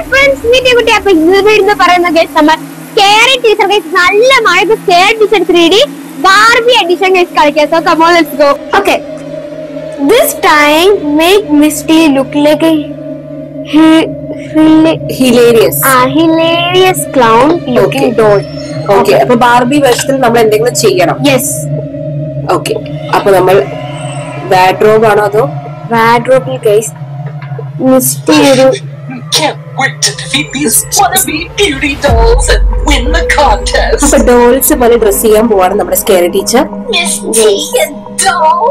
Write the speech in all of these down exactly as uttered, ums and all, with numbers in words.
Friends meet കുട്ടി. അപ്പൊ ഇന്ന് പറയുന്ന ഗൈസ് നമ്മൾ സ്കെയറി ടീച്ചർ ഗൈസ് നല്ല മഴ scary teacher three D Barbie edition guys കളിക്കാം. So come on let's go. Okay, this time make Misty look like a hilarious ah hilarious clown looking doll. Okay, അപ്പൊ Barbie വേഷത്തിൽ നമ്മൾ എന്തെങ്കിലും ചെയ്യണം. Yes. Okay, അപ്പൊ നമ്മൾ വാർഡ്രോബ് ആണോ അതോ വാർഡ്രോബിൽ ഗൈസ് മിസ്റ്റി ഒരു Can't wait to defeat these wannabe beauty dolls and win the contest. അപ്പൊ ഡോൾസ് പോലെ ഡ്രസ് ചെയ്യാൻ പോവാണ് നമ്മുടെ scary teacher. Misty and doll.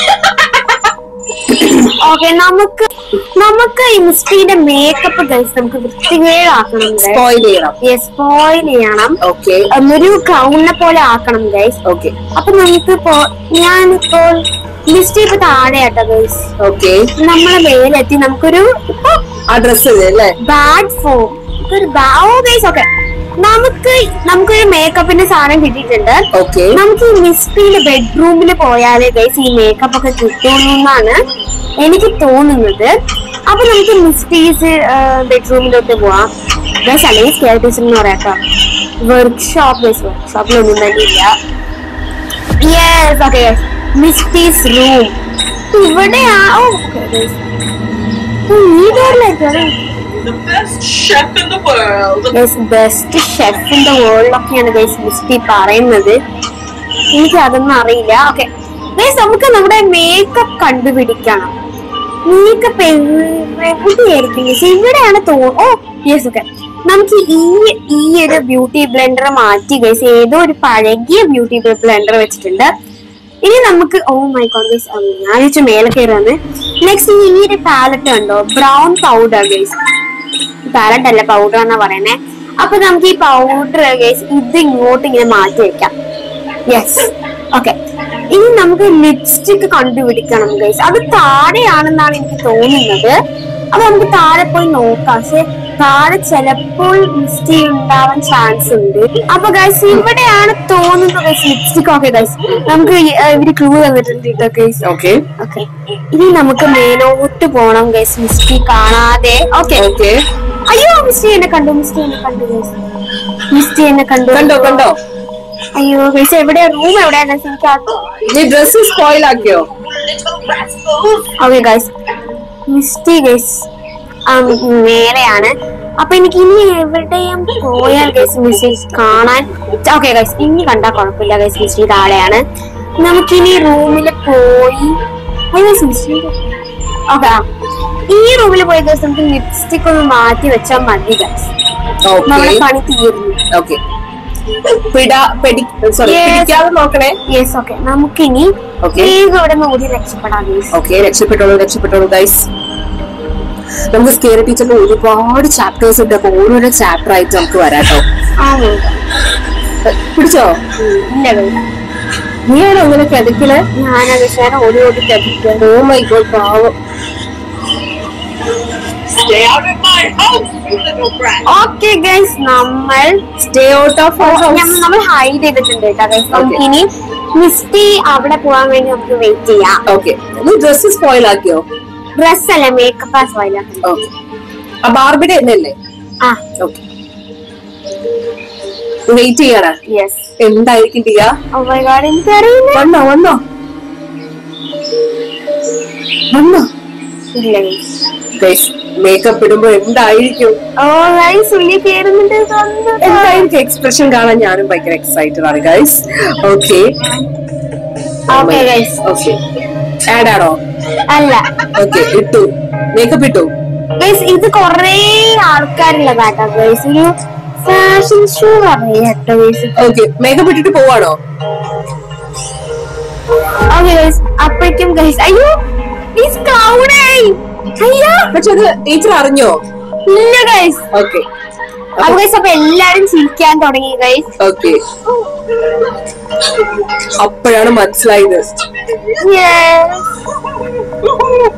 Okay, നമുക്ക് നമുക്ക് ഈ മിസ്റ്റിയുടെ മേക്കപ്പ് ഗൈസ് നമുക്ക് വൃത്തികേടാക്കണം. സ്പോയിൽ ചെയ്യണം. യെസ്, സ്പോയിൽ ചെയ്യണം. ഓക്കെ, ഒരു ക്ലൗണിനെ പോലെ ആക്കണം ഗൈസ്. ഓക്കെ, അപ്പൊ നമുക്കിപ്പോ ഞാനിപ്പോൾ മിസ്റ്റി ഇപ്പൊ താഴെയാട്ടോ ഗൈസ്. ഓക്കെ, നമ്മളെ മേലെത്തി നമുക്കൊരു ഇപ്പൊ ആ ഡ്രസ് അല്ലേ ബാഡ് ഫോം ഒരു ഓ ഗൈസ്. ഓക്കെ, നമുക്ക് നമുക്കൊരു മേക്കപ്പിന്റെ സാധനം കിട്ടിയിട്ടുണ്ട്. ഓക്കെ, നമുക്ക് ഈ മിസ്റ്റിയുടെ ബെഡ്റൂമിൽ പോയാലേ ഗൈസ് ഈ മേക്കപ്പ് ഒക്കെ കിട്ടുള്ളൂ എന്നാണ് എനിക്ക് തോന്നുന്നത്. അപ്പൊ നമുക്ക് മിസ്റ്റീസ് ബെഡ്റൂമിലോട്ട് പോവാം ഗൈസ്. അല്ലെങ്കിൽ സ്കെയർ ടീച്ചർ എന്ന് പറയാട്ടോ. വർക്ക്ഷോപ്പ് ഗൈസ്, വർക്ക്ഷോപ്പിലൊന്നും തന്നെ ഇല്ല. യെസ്, ഓക്കെ, മിസ്റ്റീസ് റൂം ഇവിടെയാ. ഓ ഈ ഡോറിലേക്ക് The best chef in the world. Best chef in the world ഒക്കെയാണ് ഗൈസ് മിസ്റ്റി പറയുന്നത്. എനിക്ക് അതൊന്നും അറിയില്ല. ഓക്കെ ഗൈസ്, നമുക്ക് നമ്മുടെ മേക്കപ്പ് കണ്ടുപിടിക്കണം. മേക്കപ്പ് എവിടെയായിരിക്കും ഗൈസ്? ഇവിടെയാണ് തോ ഓ യെസ്. ഓക്കെ, നമുക്ക് ഈ ഈ ഒരു ബ്യൂട്ടി ബ്ലെൻഡർ മാറ്റി ഗൈസ് ഏതോ ഒരു പഴകിയ ബ്യൂട്ടി ബ്ലെൻഡർ വെച്ചിട്ടുണ്ട്. ഇനി നമുക്ക് ഓ മൈ ഗോഡ് ഗൈസ്, ഞാൻ വെച്ച് മേലെ കയറുന്നത്. നെക്സ്റ്റ് ഈ ഒരു പാലറ്റ് കണ്ടോ, ബ്രൗൺ പൗഡർ ഗൈസ്. പാലറ്റ് അല്ല, പൗഡർ എന്നാ പറയുന്നേ. അപ്പൊ നമുക്ക് ഈ പൗഡർ ഗൈസ് ഇത് ഇങ്ങോട്ട് ഇങ്ങനെ മാറ്റി വെക്കാം. Yes, okay. ഇനി നമുക്ക് ലിപ്സ്റ്റിക് കണ്ടുപിടിക്കണം ഗൈസ്. അത് താഴെയാണെന്നാണ് എനിക്ക് തോന്നുന്നത്. അപ്പൊ നമുക്ക് താഴെ പോയി നോക്കാം. പക്ഷെ താഴെ ചിലപ്പോൾ മിസ്റ്റി ഉണ്ടാവാൻ ചാൻസ് ഉണ്ട്. അപ്പൊ ഗൈസ് ഇവിടെയാണ് തോന്നുന്നത് ഗൈസ് ലിപ്സ്റ്റിക്. ഓക്കെ ഗൈസ്, നമുക്ക് ഇവര് ക്ലൂ തന്നിട്ടുണ്ട് കേട്ടോ ഗൈസ്. ഓക്കെ, ഓക്കെ, ഇനി നമുക്ക് മേലോട്ട് പോണം ഗൈസ് മിസ്റ്റി കാണാതെ. Okay okay. അയ്യോ, മിസ്റ്റി എന്നെ കണ്ടു, മിസ്റ്റി എന്നെ കണ്ടു ഗൈസ്. മിസ്റ്റി എന്നെ കണ്ടു കണ്ടോ കണ്ടോ അയ്യോ ഗൈസ്, എവിടെയാ റൂം എവിടെയാണ്? നീ ഡ്രസ് സ്പോയിൽ ആക്കിയോ? ഓക്കെ ഗൈസ്, മിസ്റ്റി ഗൈസ് മേലെയാണ്. അപ്പൊ എനിക്ക് ഇനി എവിടെയും പോയാൽ ഗൈസ് മിസ്റ്റി കാണാൻ. ഓക്കെ ഗൈസ്, ഇനി കണ്ടാ കുഴപ്പമില്ല ഗൈസ്. മിസ്റ്റി താഴെയാണ്. നമുക്കിനി റൂമില് പോയി മിസ്റ്റി ഓക്കെ ഈ റൂമിൽ പോയി ഗൈസ് നമുക്ക് ലിപ്സ്റ്റിക് ഒന്ന് മാറ്റി വെച്ചാൽ മതി ഗൈസ്. നമ്മുടെ പണി തീർന്നു. ഓക്കെ, നോക്കണേ. യെസ്, ഓക്കെ, നമുക്കിനി ഇവിടെ നിന്ന് ഓടി രക്ഷപ്പെടാം ഗൈസ്. ഓക്കെ, രക്ഷപ്പെട്ടോളൂ രക്ഷപ്പെട്ടോളൂ ഗൈസ്. നമുക്ക് സ്കെയറി ടീച്ചറിന്റെ ഒരുപാട് ചാപ്റ്റേഴ്സ് ഉണ്ട്. അപ്പൊ ഓരോരോ ചാപ്റ്റർ ആയിട്ട് നമുക്ക് വരാട്ടോ. പിടിച്ചോ? ഇല്ല ഗൈസ്, നീയാണോ അങ്ങനെ കിടക്കല്? ഞാനത് ഞാൻ ഓടി ഓടി കിടക്കുക. ഓ മൈ ഗോഡ്, പാവം. Stay out of my house, you little brat. Okay guys, നമ്മൾ സ്റ്റേ ഔട്ട് ഓഫ് നമ്മൾ ഹൈഡ് ചെയ്തിട്ടുണ്ട് കേട്ടോ ഗൈസ്. നമുക്ക് ഇനി മിസ്റ്റി അവിടെ പോവാൻ വേണ്ടി നമുക്ക് വെയിറ്റ് ചെയ്യാം. ഓക്കെ, നീ ഡ്രസ് സ്പോയിൽ ആക്കിയോ? ഡ്രസ് അല്ല, മേക്കപ്പ് ആ സ്പോയിൽ ആക്കി. ഓക്കെ, ആ ബാർബിയുടെ എന്നല്ലേ? ആ ഓക്കെ, വെയിറ്റ് ചെയ്യാനാ. യെസ്. എന്തായിരിക്കും ചെയ്യാ? ഓ മൈ ഗോഡ്, എനിക്കറിയില്ല. വന്നോ വന്നോ വന്നോ? ഇല്ല ഗൈസ്, മേക്കപ്പ് ഇടുമ്പോ എന്തായിരിക്കും? ഓ ഗൈസ്, ഉള്ളി കേറുന്നുണ്ട്. എന്തായിരിക്കും എക്സ്പ്രഷൻ കാണാൻ ഞാനും ഭയങ്കര എക്സൈറ്റഡ് ആണ് guys. Okay okay guys. Okay, ad ആണോ? അല്ല. ഓക്കെ, ഇട്ടു, മേക്കപ്പ് ഇട്ടു ഗൈസ്. ഇത് കൊറേ ആൾക്കാരുള്ളതാട്ടോ ഗൈസ്. ഒരു ഫാഷൻ ഷോ അറിയാട്ടോ ഗൈസ്. ഓക്കെ, മേക്കപ്പ് ഇട്ടിട്ട് പോവാണോ? ഓക്കെ ഗൈസ്, അപ്പോഴേക്കും ഗൈസ് അയ്യോ ഈസ് ക്ലൗഡായി. അയ്യോ, പക്ഷെ അത് ടീച്ചർ അറിഞ്ഞോ? ഇല്ല ഗൈസ്. ഓക്കെ, അപ്പൊ ഗൈസ് അപ്പൊ എല്ലാരും ചിരിക്കാൻ തുടങ്ങി ഗൈസ്. ഓക്കെ, അപ്പോഴാണ് മനസ്സിലായത്.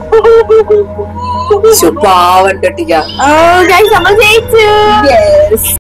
പാവം ടിക്ക. ഓ ഗൈസ്, നമ്മൾ ജയിച്ചു.